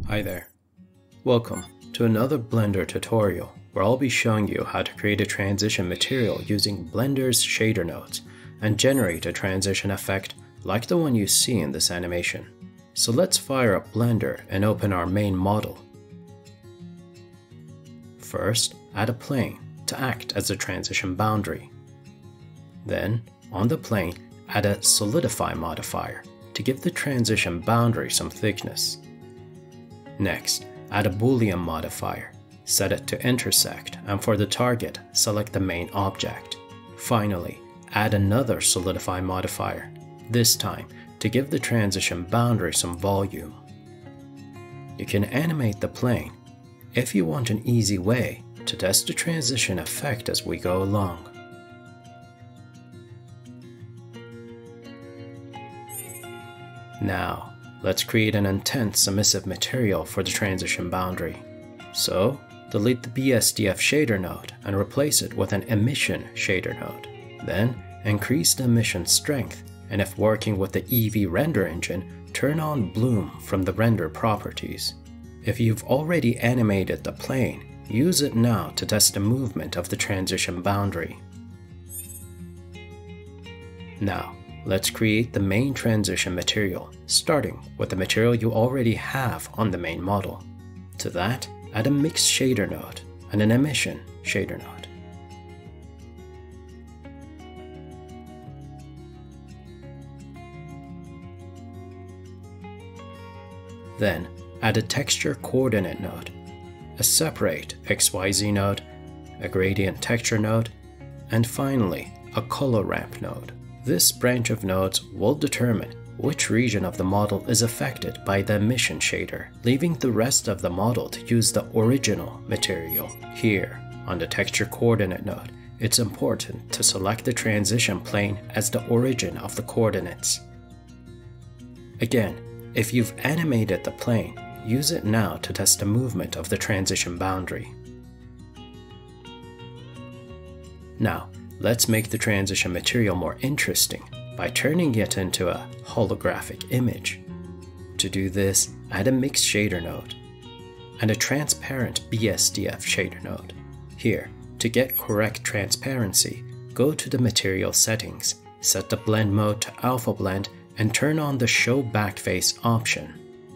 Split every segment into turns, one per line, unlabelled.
Hi there. Welcome to another Blender tutorial where I'll be showing you how to create a transition material using Blender's shader nodes and generate a transition effect like the one you see in this animation. So let's fire up Blender and open our main model. First, add a plane to act as a transition boundary. Then, on the plane, add a solidify modifier to give the transition boundary some thickness. Next, add a boolean modifier, set it to intersect, and for the target, select the main object. Finally, add another solidify modifier, this time to give the transition boundary some volume. You can animate the plane if you want an easy way to test the transition effect as we go along. Now, let's create an intense emissive material for the transition boundary. So, delete the BSDF shader node and replace it with an emission shader node. Then, increase the emission strength, and if working with the Eevee render engine, turn on bloom from the render properties. If you've already animated the plane, use it now to test the movement of the transition boundary. Now, let's create the main transition material, starting with the material you already have on the main model. To that, add a mix shader node and an emission shader node. Then, add a texture coordinate node, a separate XYZ node, a gradient texture node, and finally, a color ramp node. This branch of nodes will determine which region of the model is affected by the emission shader, leaving the rest of the model to use the original material. Here, on the texture coordinate node, it's important to select the transition plane as the origin of the coordinates. Again, if you've animated the plane, use it now to test the movement of the transition boundary. Now, let's make the transition material more interesting by turning it into a holographic image. To do this, add a mix shader node and a transparent BSDF shader node. Here, to get correct transparency, go to the material settings, set the blend mode to alpha blend, and turn on the show backface option.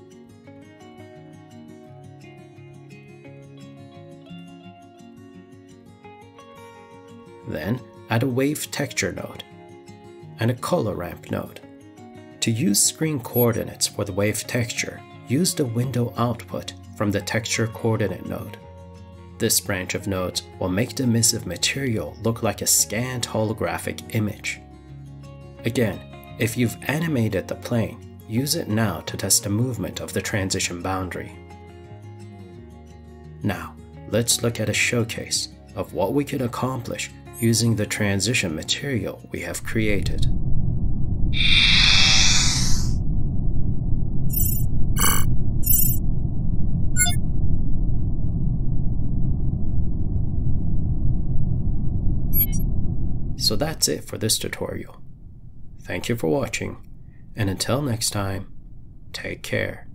Then, add a wave texture node and a color ramp node. To use screen coordinates for the wave texture, use the window output from the texture coordinate node. This branch of nodes will make the emissive material look like a scanned holographic image. Again, if you've animated the plane, use it now to test the movement of the transition boundary. Now, let's look at a showcase of what we can accomplish using the transition material we have created. So that's it for this tutorial. Thank you for watching, and until next time, take care.